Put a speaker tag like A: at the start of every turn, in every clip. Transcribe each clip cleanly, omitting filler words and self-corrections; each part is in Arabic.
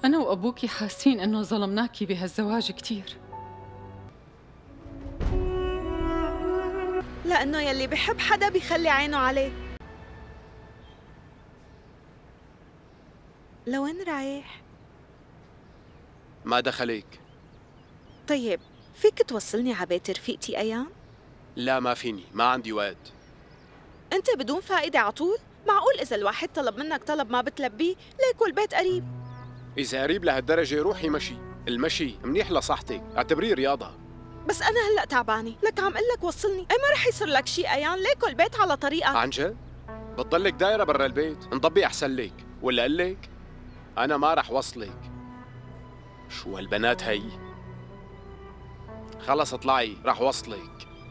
A: أنا وأبوكي حاسين إنه ظلمناكي بهالزواج كتير.
B: لأنه يلي بحب حدا بيخلي عينه عليه. لوين رايح؟
C: ما دخلك.
B: طيب فيك توصلني على بيت رفيقتي أيام؟
C: لا ما فيني، ما عندي وقت.
B: أنت بدون فائدة عطول؟ معقول إذا الواحد طلب منك طلب ما بتلبيه؟ ليكو البيت قريب.
C: إذا قريب لهالدرجة روحي مشي، المشي منيح لصحتك، اعتبريه رياضة.
B: بس أنا هلأ تعبانة، لك عم قلك وصلني، أي ما رح يصير لك شي أيان، ليكو البيت على طريقك.
C: عن جد؟ بتضلك دايرة برا البيت، انضبي أحسن لك، ولا قلك؟ أنا ما رح وصلك. شو هالبنات هي؟ خلص اطلعي، رح وصلك.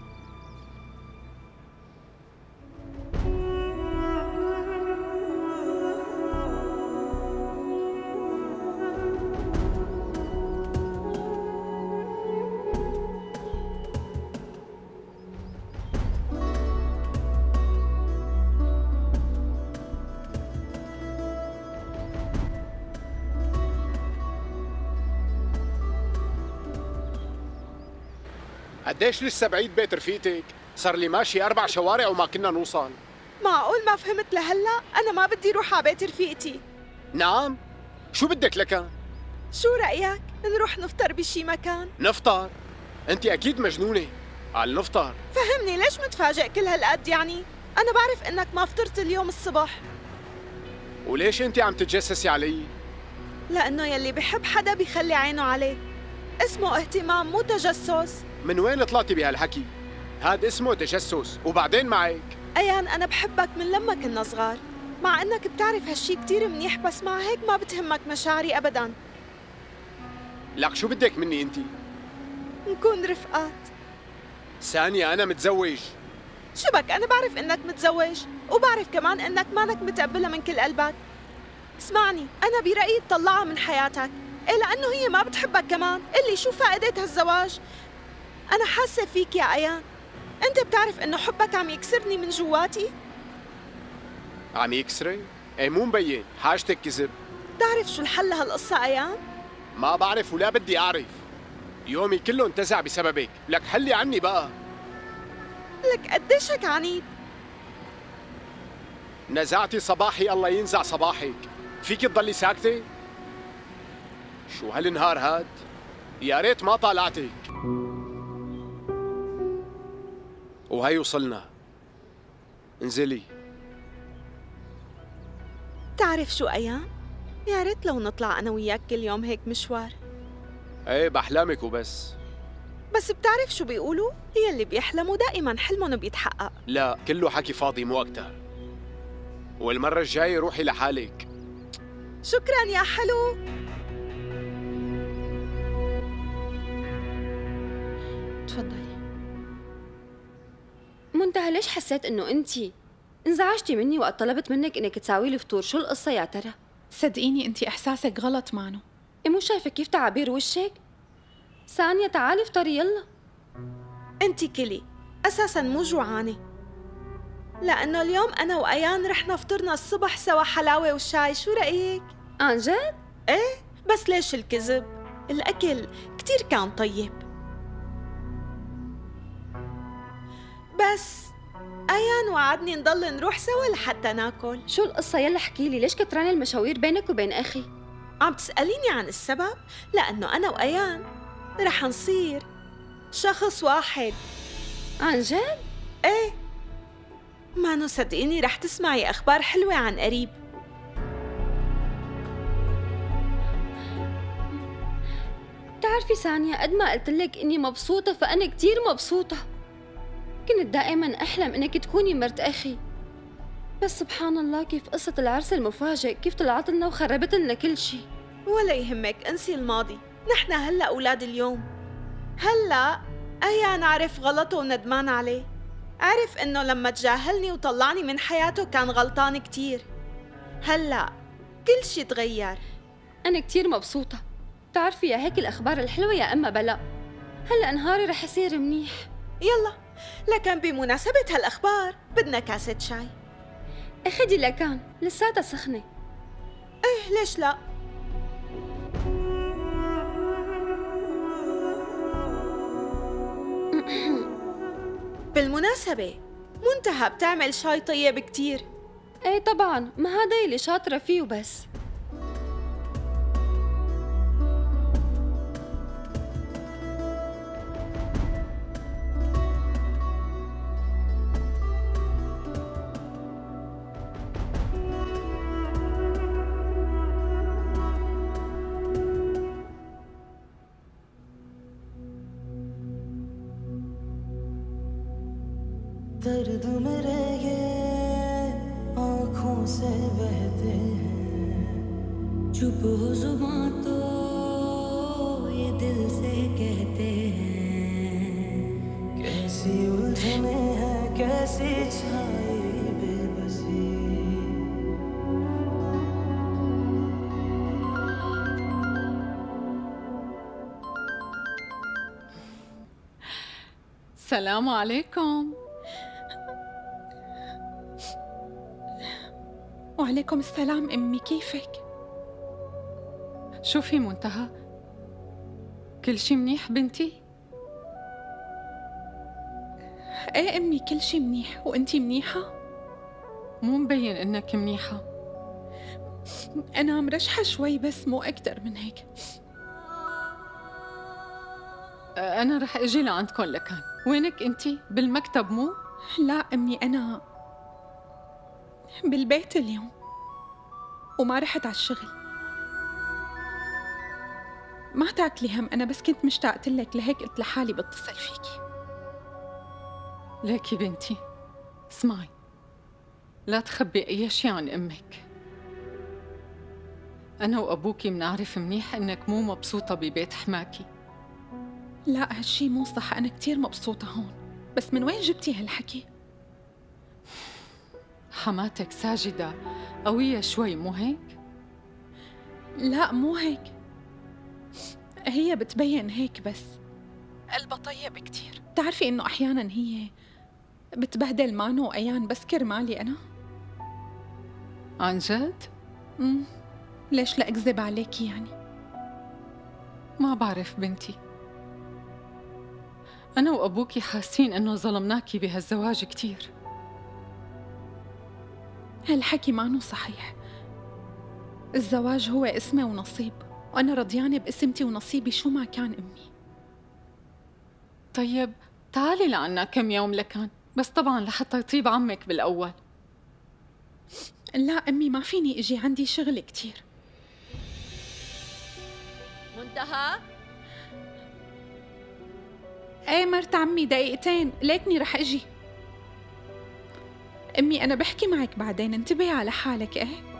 C: قديش لسه بعيد بيت رفيقتك؟ صار لي ماشي 4 شوارع وما كنا نوصل.
B: معقول ما فهمت لهلا؟ أنا ما بدي روح على بيت رفيقتي.
C: نعم؟ شو بدك لكان؟
B: شو رأيك؟ نروح نفطر بشي مكان؟
C: نفطر؟ انت اكيد مجنونة. قال نفطر.
B: فهمني ليش متفاجئ كل هالقد يعني؟ أنا بعرف إنك ما فطرت اليوم الصبح.
C: وليش انت عم تتجسسي علي؟
B: لأنه يلي بحب حدا بيخلي عينه عليه. اسمه اهتمام مو تجسس.
C: من وين طلعتي بهالحكي؟ هاد اسمه تجسس، وبعدين معك؟
B: أيان أنا بحبك من لما كنا صغار، مع إنك بتعرف هالشي كتير منيح، بس مع هيك ما بتهمك مشاعري أبداً.
C: لك شو بدك مني انت؟
B: نكون رفقات.
C: ثانية أنا متزوج.
B: شو بك؟ أنا بعرف إنك متزوج، وبعرف كمان إنك مانك متقبلها من كل قلبك. اسمعني، أنا برأيي تطلعها من حياتك، إيه لأنه هي ما بتحبك كمان، قلي شو فائدة هالزواج؟ أنا حاسة فيك يا أيان، أنت بتعرف إنه حبك عم يكسرني من جواتي؟
C: عم يكسري؟ ايه مو مبين، حاجتك كذب.
B: بتعرف شو الحل لهالقصة أيان؟
C: ما بعرف ولا بدي أعرف. يومي كله انتزع بسببك، لك حلي عني بقى.
B: لك قديش هيك عنيد؟
C: نزعتي صباحي الله ينزع صباحك، فيك تضلي ساكتة؟ شو هالنهار هاد؟ يا ريت ما طالعتك. وهي وصلنا. انزلي.
B: بتعرف شو أيان؟ يا ريت لو نطلع أنا وياك كل يوم هيك مشوار.
C: ايه بأحلامك وبس.
B: بس بتعرف شو بيقولوا؟ هي اللي بيحلموا دائما حلمهم بيتحقق.
C: لا كله حكي فاضي مو أكتر. والمرة الجاية روحي لحالك.
B: شكرا يا حلو.
D: تفضلي. منتهى ليش حسيت انه انتي انزعجتي مني وقت طلبت منك انك تساوي لي فطور؟ شو القصة يا ترى؟
A: صدقيني انتي احساسك غلط معنا.
D: مو شايفة كيف تعابير وشك؟ ثانية تعالي افطري يلا.
B: انتي كلي، اساسا مو جوعانة، لأنه اليوم أنا وأيان رحنا فطرنا الصبح سوا حلاوة وشاي، شو رأيك؟
D: عن جد؟
B: ايه، بس ليش الكذب؟ الأكل كتير كان طيب. بس أيان وعدني نضل نروح سوا لحتى ناكل.
D: شو القصة؟ يلا احكيلي، ليش كتران المشاوير بينك وبين أخي؟
B: عم تسأليني عن السبب؟ لأنه أنا وأيان رح نصير شخص واحد.
D: عن جد؟
B: ايه، مانو صدقيني رح تسمعي أخبار حلوة عن قريب.
D: بتعرفي ثانية، قد ما قلتلك إني مبسوطة فأنا كتير مبسوطة. كنت دائما أحلم إنك تكوني مرت أخي، بس سبحان الله كيف قصة العرس المفاجئ كيف طلعت لنا وخربت لنا كل شيء.
B: ولا يهمك، انسي الماضي، نحن هلأ أولاد اليوم. هلأ أيان عرف غلطه وندمان عليه، عرف إنه لما تجاهلني وطلعني من حياته كان غلطان كتير. هلأ كل شي تغير.
D: أنا كتير مبسوطة. بتعرفي يا هيك الأخبار الحلوة يا أما بلا، هلأ نهاري رح يصير منيح.
B: يلا، لكن بمناسبة هالأخبار بدنا كاسة شاي.
D: أخدي لكان لساتها سخنة.
B: إيه ليش لا؟ بالمناسبة منتهى بتعمل شاي طيب كتير.
D: ايه طبعا، ما هذا اللي شاطرة فيه وبس.
E: दर्द मेरे ये आँखों से बहते हैं, चुप हो जुबां तो ये दिल से कहते हैं। कैसी उलझने हैं, कैसी छाई बेबसी।
A: السلام عليكم.
B: وعليكم السلام أمي، كيفك؟
A: شوفي منتهى، كل شي منيح بنتي؟
B: ايه أمي كل شي منيح، وأنتي منيحة؟
A: مو مبين إنك منيحة.
B: أنا مرشحة شوي بس مو أكتر من هيك.
A: أنا رح أجي لعندكم لكان. وينك أنتي؟ بالمكتب مو؟
B: لا أمي، أنا بالبيت اليوم وما رحت على الشغل. ما تاكلي هم، أنا بس كنت مشتاقة لك لهيك قلت لحالي بتصل فيكي.
A: ليكي بنتي، اسمعي، لا تخبي أي شي عن أمك. أنا وأبوكي منعرف منيح إنك مو مبسوطة ببيت حماكي.
B: لا هالشي مو صح، أنا كتير مبسوطة هون. بس من وين جبتي هالحكي؟
A: حماتك ساجدة قوية شوي مو هيك؟
B: لا مو هيك، هي بتبين هيك بس قلبها طيب كتير. بتعرفي إنه أحياناً هي بتبهدل مانو وأيان بس كرمالي أنا.
A: عن جد؟
B: ليش لا أكذب عليكي يعني؟
A: ما بعرف بنتي، أنا وأبوكي حاسين إنه ظلمناكي بهالزواج كتير.
B: هالحكي مانو صحيح. الزواج هو اسمه ونصيب، وأنا رضيانة باسمتي ونصيبي شو ما كان أمي.
A: طيب تعالي لعنا كم يوم لكان، بس طبعاً لحتى يطيب عمك بالأول.
B: لا أمي ما فيني أجي، عندي شغل كتير.
D: منتهى؟
B: ايه مرت عمي، دقيقتين ليكني رح أجي. أمي أنا بحكي معك بعدين، انتبهي على حالك. إيه